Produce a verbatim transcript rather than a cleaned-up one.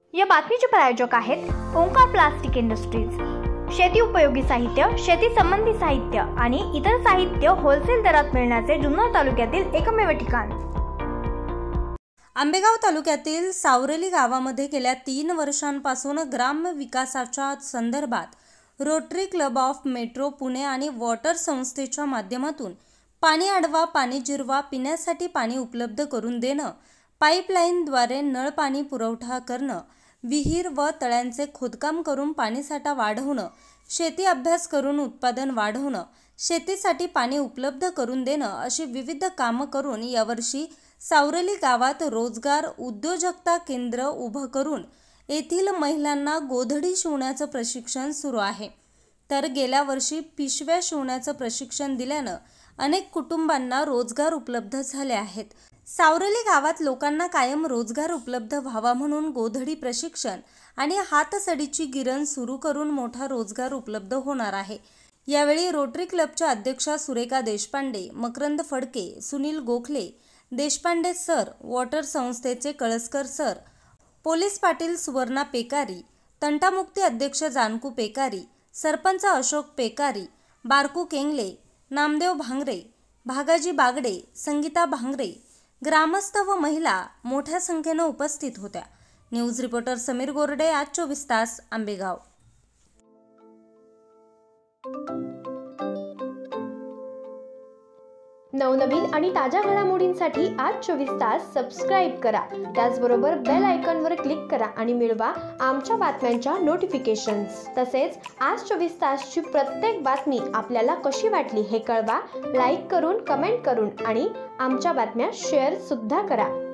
या बातमीचे प्रायोजक आहेत ओंकार प्लास्टिक इंडस्ट्रीज। शेती उपयोगी साहित्य, शेती संबंधी साहित्य आणि इतर साहित्य होलसेल दरात मिळण्याचे जुन्नर तालुक्यातील एकमेव ठिकाण। आंबेगाव तालुक्यातील सावरेली गावामध्ये गेल्या तीन वर्षांपासून ग्राम विकासाच्या संदर्भात rotary club of metro Pune आणि वॉटर संस्थेच्या माध्यमातून पाणी अडवा, पाणी जिरवा, पिण्यासाठी पाणी उपलब्ध करून देणं, पाईपलाईनद्वारे नळ पाणी पुरवठा करणं, विहीर व तळ्यांचे खोदकाम करून पाणीसाठा वाढवणं, शेती अभ्यास करून उत्पादन वाढवणं, शेतीसाठी पाणी उपलब्ध करून देणं अशी विविध कामं करून यावर्षी सावरेली गावात रोजगार उद्योजकता केंद्र उभं करून येथील महिलांना गोधडी शिवण्याचं प्रशिक्षण सुरू आहे। तर गेल्या वर्षी पिशव्या शिवण्याचं प्रशिक्षण दिल्यानं अनेक कुटुंबांना रोजगार उपलब्ध झाले आहेत। सावरेली गावात लोकांना कायम रोजगार उपलब्ध व्हावा म्हणून गोधडी प्रशिक्षण आणि हातसडीची गिरण सुरू करून मोठा रोजगार उपलब्ध होणार आहे। यावेळी रोटरी क्लबच्या अध्यक्षा सुरेखा देशपांडे, मकरंद फडके, सुनील गोखले, देशपांडे सर, वॉटर संस्थेचे कळसकर सर, पोलीस पाटील सुवर्णा पेकारी, तंटामुक्ती अध्यक्ष जानकू पेकारी, सरपंच अशोक पेकारी, बारकू केंगले, नामदेव भांगरे, भागाजी बागडे, संगीता भांगरे, ग्रामस्थ व महिला मोठ्या संख्येने उपस्थित होत्या। न्यूज रिपोर्टर समीर गोरडे, आज चोवीस तास, आंबेगाव। नवनवीन आणि ताज्या घडामोडींसाठी आज चोवीस तास सबस्क्राइब करा। त्याचबरोबर बेल आयकॉनवर क्लिक करा आणि मिळवा आमच्या बातम्यांच्या नोटिफिकेशन्स। तसेच आज चोवीस तासची प्रत्येक बातमी आपल्याला कशी वाटली हे कळवा, लाईक करून, कमेंट करून आणि आमच्या बातम्या शेअर सुद्धा करा।